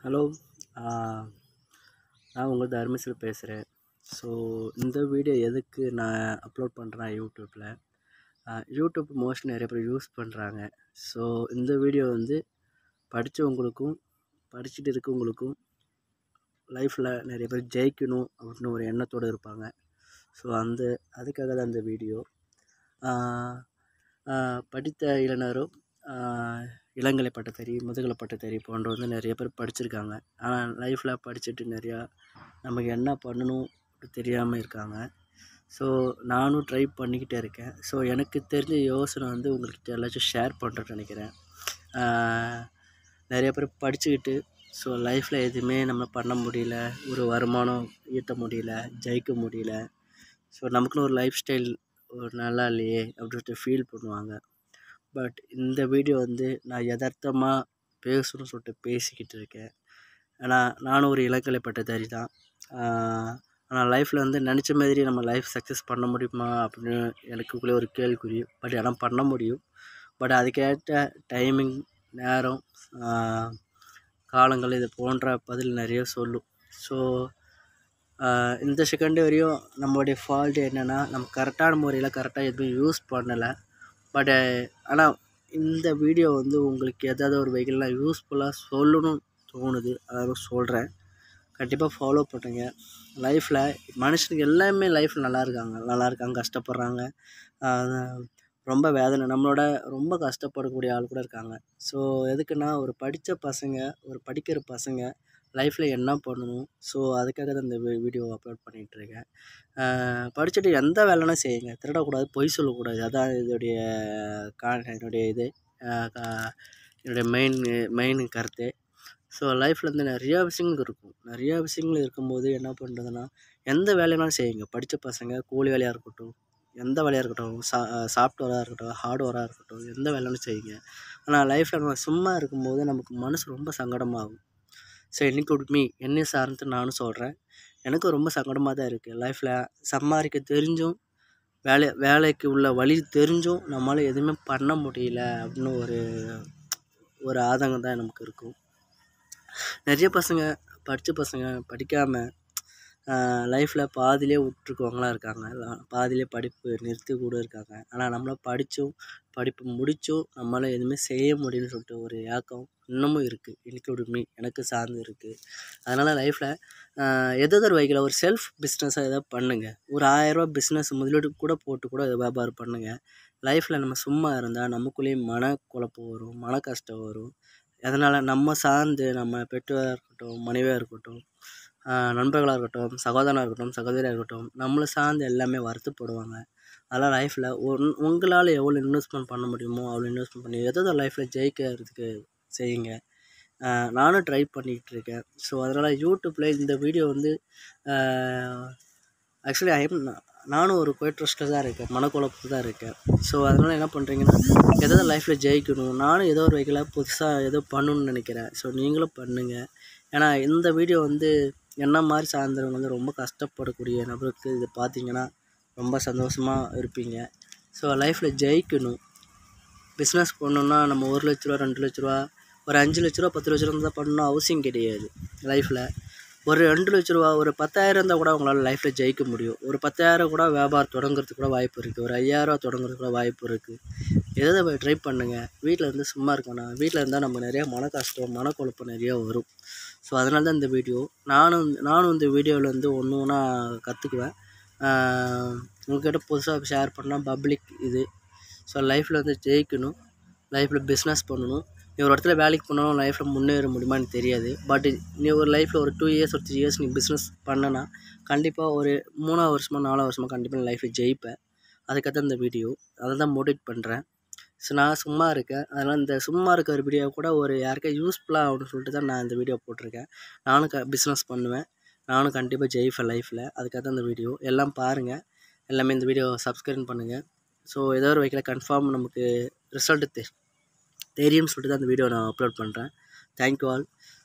Hello. ஆ, நான் உங்கள் தர்மேஸ்வர் பேசுகிறேன். ஸோ இந்த வீடியோ எதுக்கு நான் அப்லோட் பண்ணுறேன் யூடியூப்பில். யூடியூப் மோஸ்ட்லி நிறைய பேர் யூஸ் பண்ணுறாங்க. ஸோ இந்த வீடியோ வந்து படித்தவங்களுக்கும் படிச்சுட்டு இருக்கவங்களுக்கும் லைஃப்பில் நிறைய பேர் ஜெயிக்கணும் அப்படின்னு ஒரு எண்ணத்தோடு இருப்பாங்க. ஸோ அதுக்காக தான் இந்த வீடியோ. படித்த இளைஞரும் இளங்கலை பட்டதாரி, முதுகலை பட்டதாரி போன்ற வந்து நிறைய பேர் படிச்சிருக்காங்க. ஆனால் லைஃப்பில் படிச்சுட்டு நிறையா நமக்கு என்ன பண்ணணும் தெரியாமல் இருக்காங்க. ஸோ நானும் ட்ரை பண்ணிக்கிட்டே இருக்கேன். ஸோ எனக்கு தெரிஞ்ச யோசனை வந்து உங்கள்கிட்ட எல்லாச்சும் ஷேர் பண்ணுறேன்னு நினைக்கிறேன். நிறைய பேர் படிச்சுக்கிட்டு ஸோ லைஃப்பில் எதுவுமே நம்ம பண்ண முடியல, ஒரு வருமானம் ஈட்ட முடியல, ஜெயிக்க முடியல. ஸோ நமக்குன்னு ஒரு லைஃப் ஸ்டைல் ஒரு நல்லா இல்லையே அப்படின்ட்டு ஃபீல் பண்ணுவாங்க. பட் இந்த வீடியோ வந்து நான் யதார்த்தமாக பேசணும்னு சொல்லிட்டு பேசிக்கிட்டு இருக்கேன். ஆனால் நானும் ஒரு இளங்கலை பட்டதாரி தான். ஆனால் லைஃப்பில் வந்து நினச்ச மாதிரி நம்ம லைஃப் சக்ஸஸ் பண்ண முடியுமா அப்படின்னு எனக்குள்ளே ஒரு கேள்விக்குறி. பட் ஆனால் பண்ண முடியும். பட் அதுக்கேற்ற டைமிங், நேரம், காலங்கள் இது போன்ற பதில் நிறைய சொல்லும். ஸோ இந்த செகண்ட் வரையும் நம்மளுடைய ஃபால்ட் என்னென்னா, நம்ம கரெக்டான முறையில் கரெக்டாக எதுவும் யூஸ் பண்ணலை. பட் ஆனால் இந்த வீடியோ வந்து உங்களுக்கு ஏதாவது ஒரு வகையில் யூஸ்ஃபுல்லாக சொல்லணும்னு தோணுது, அதாவது சொல்கிறேன். கண்டிப்பாக ஃபாலோ பண்ணுங்க. லைஃப்பில் மனுஷனுக்கு எல்லாமே லைஃப்பில் நல்லா இருக்காங்க, கஷ்டப்படுறாங்க, ரொம்ப வேதனை, நம்மளோட ரொம்ப கஷ்டப்படக்கூடிய ஆள் கூட இருக்காங்க. ஸோ எதுக்குன்னா, ஒரு படிக்கிற பசங்க லைஃப்பில் என்ன பண்ணணும், ஸோ அதுக்காக தான் இந்த வீடியோ அப்லோட் பண்ணிகிட்ருக்கேன். படிச்சுட்டு எந்த வேலைனா செய்யுங்க, திருடக்கூடாது, பொய் சொல்லக்கூடாது. அதான் என்னுடைய மெயின் கருத்து. ஸோ லைஃப்பில் வந்து நிறையா விஷயங்கள் இருக்கும். நிறையா விஷயங்கள் இருக்கும்போது என்ன பண்ணுறதுன்னா, எந்த வேலைனாலும் செய்யுங்க. படித்த பசங்க கூலி வேலையாக இருக்கட்டும், எந்த வேலையாக இருக்கட்டும், சாஃப்ட்வேராக இருக்கட்டும், ஹார்ட்வேராக இருக்கட்டும், எந்த வேலைனாலும் செய்யுங்க. ஆனால் லைஃப்பில் நம்ம சும்மா இருக்கும்போது நமக்கு மனசு ரொம்ப சங்கடமாகும். ஸோ இன்க்ளூட் மீ, என்னை சார்ந்து நானும் சொல்கிறேன். எனக்கும் ரொம்ப சங்கடமாக தான் இருக்குது. லைஃப்பில் சம்பாதிக்க தெரிஞ்சும், வேலைக்கு உள்ள வழி தெரிஞ்சும் நம்மளால் எதுவுமே பண்ண முடியல அப்படின்னு ஒரு ஆதங்கம் தான் நமக்கு இருக்கும். நிறைய படித்த பசங்க படிக்காமல் லைஃப்பில் பாதியிலே விட்டுருக்கவங்களாம் இருக்காங்க. பாதியிலே படிப்பு நிறுத்தி கூட இருக்காங்க. ஆனால் நம்மளால் படிப்பு முடித்தும் நம்மளால் எதுவுமே செய்ய முடியும்னு சொல்லிட்டு ஒரு ஏக்கம் இன்னமும் இருக்குது. இன்க்ளூட் மீ, எனக்கு சார்ந்து இருக்குது. அதனால் லைஃப்பில் ஏதாவது வகையில் ஒரு செல்ஃப் பிஸ்னஸாக எதாவது பண்ணுங்கள். ஒரு 1000 ரூபா பிஸ்னஸ் முதலீடு கூட போட்டு கூட வியாபாரம் பண்ணுங்கள். லைஃப்பில் நம்ம சும்மா இருந்தால் நமக்குள்ளேயும் மனக்குழப்பம் வரும், மன கஷ்டம் வரும். அதனால் நம்ம சார்ந்து நம்ம பெற்றோராக இருக்கட்டும், மனைவியாக இருக்கட்டும், நண்பர்களாக இருக்கட்டும், சகோதரனாக இருக்கட்டும், சகோதரியாக இருக்கட்டும், நம்மளை சார்ந்து எல்லாமே வருத்தப்படுவாங்க. அதெல்லாம் லைஃப்பில் உங்களால் எவ்வளோ இன்வெஸ்ட்மெண்ட் பண்ண முடியுமோ அவ்வளோ இன்வெஸ்ட்மெண்ட் பண்ணி ஏதாவது லைஃப்பில் ஜெயிக்கிறதுக்கு செய்யுங்க. நானும் ட்ரை பண்ணிக்கிட்டு இருக்கேன். ஸோ அதனால் யூடியூப்பில் இந்த வீடியோ வந்து ஆக்சுவலி நானும் ஒரு கோயட்ரஸ்ட்டில் தான் இருக்கேன், மனக்குழப்பத்தில் தான் இருக்கேன். ஸோ அதனால் என்ன பண்ணுறீங்கன்னா, ஏதாவது லைஃப்பில் ஜெயிக்கணும், நானும் ஏதோ ஒரு வகையில் புதுசாக ஏதோ பண்ணணுன்னு நினைக்கிறேன். ஸோ நீங்களும் பண்ணுங்கள். ஏன்னா இந்த வீடியோ வந்து என்ன மாதிரி சார்ந்தவங்க வந்து ரொம்ப கஷ்டப்படக்கூடிய நபருக்கு இது பார்த்தீங்கன்னா ரொம்ப சந்தோஷமாக இருப்பீங்க. ஸோ லைஃப்பில் ஜெயிக்கணும், பிஸ்னஸ் பண்ணணுன்னா நம்ம 1 லட்ச ரூபா, 2 லட்ச ரூபா, ஒரு 5 லட்ச ரூபா, 10 லட்ச ரூபா தான் பண்ணணும் அவசியம் கிடையாது. லைஃப்பில் ஒரு 2 லட்ச ரூபா, ஒரு 10,000 இருந்தால் கூட உங்களால் லைஃப்பில் ஜெயிக்க முடியும். ஒரு 10,000 கூட வியாபாரம் தொடங்குறதுக்கு கூட வாய்ப்பு இருக்குது. ஒரு 5,000 தொடங்குறதுக்கு கூட வாய்ப்பு இருக்குது. எதாவது ட்ரை பண்ணுங்கள். வீட்டில் இருந்து சும்மா இருக்கணும். வீட்டில் இருந்தால் நமக்கு நிறையா மன கஷ்டம், மனக்குழப்பம் நிறையா வரும். ஸோ அதனால தான் இந்த வீடியோ. நானும் இந்த வீடியோவில் வந்து ஒன்றா கற்றுக்குவேன். உங்கள்கிட்ட புதுசாக ஷேர் பண்ணால் பப்ளிக் இது. ஸோ லைஃப்பில் வந்து ஜெயிக்கணும், லைஃப்பில் பிஸ்னஸ் பண்ணணும். நீ ஒரு இடத்துல வேலைக்கு போனாலும் லைஃப்பில் முன்னேற முடியுமான்னு தெரியாது. பட் நீ ஒரு லைஃப்பில் ஒரு 2 இயர்ஸ் ஒரு 3 இயர்ஸ் நீ பிஸ்னஸ் பண்ணனா கண்டிப்பாக ஒரு 3ஆவது வருஷமோ 4ஆவது வருஷமோ கண்டிப்பாக லைஃப்பில் ஜெயிப்பேன். அதுக்காக தான் இந்த வீடியோ. அதை தான் மோட்டிவேட் பண்ணுறேன். ஸோ நான் சும்மா இருக்கேன். அதனால் இந்த சும்மா இருக்கிற வீடியோ கூட ஒரு யாருக்கா யூஸ்ஃபுல்லாக ஆகும்னு சொல்லிட்டு தான் நான் இந்த வீடியோ போட்டிருக்கேன். நானும் பிஸ்னஸ் பண்ணுவேன், நானும் கண்டிப்பாக ஜெயிப்பேன் லைஃப்பில். அதுக்காக தான் இந்த வீடியோ. எல்லாம் பாருங்கள், எல்லாமே இந்த வீடியோ சப்ஸ்கிரைப் பண்ணுங்கள். ஸோ ஏதோ ஒரு வகையில் கன்ஃபார்ம் நமக்கு ரிசல்ட்டு தெரியும்னு சொல்லிட்டு தான் இந்த வீடியோ நான் அப்லோட் பண்ணுறேன். Thank you all.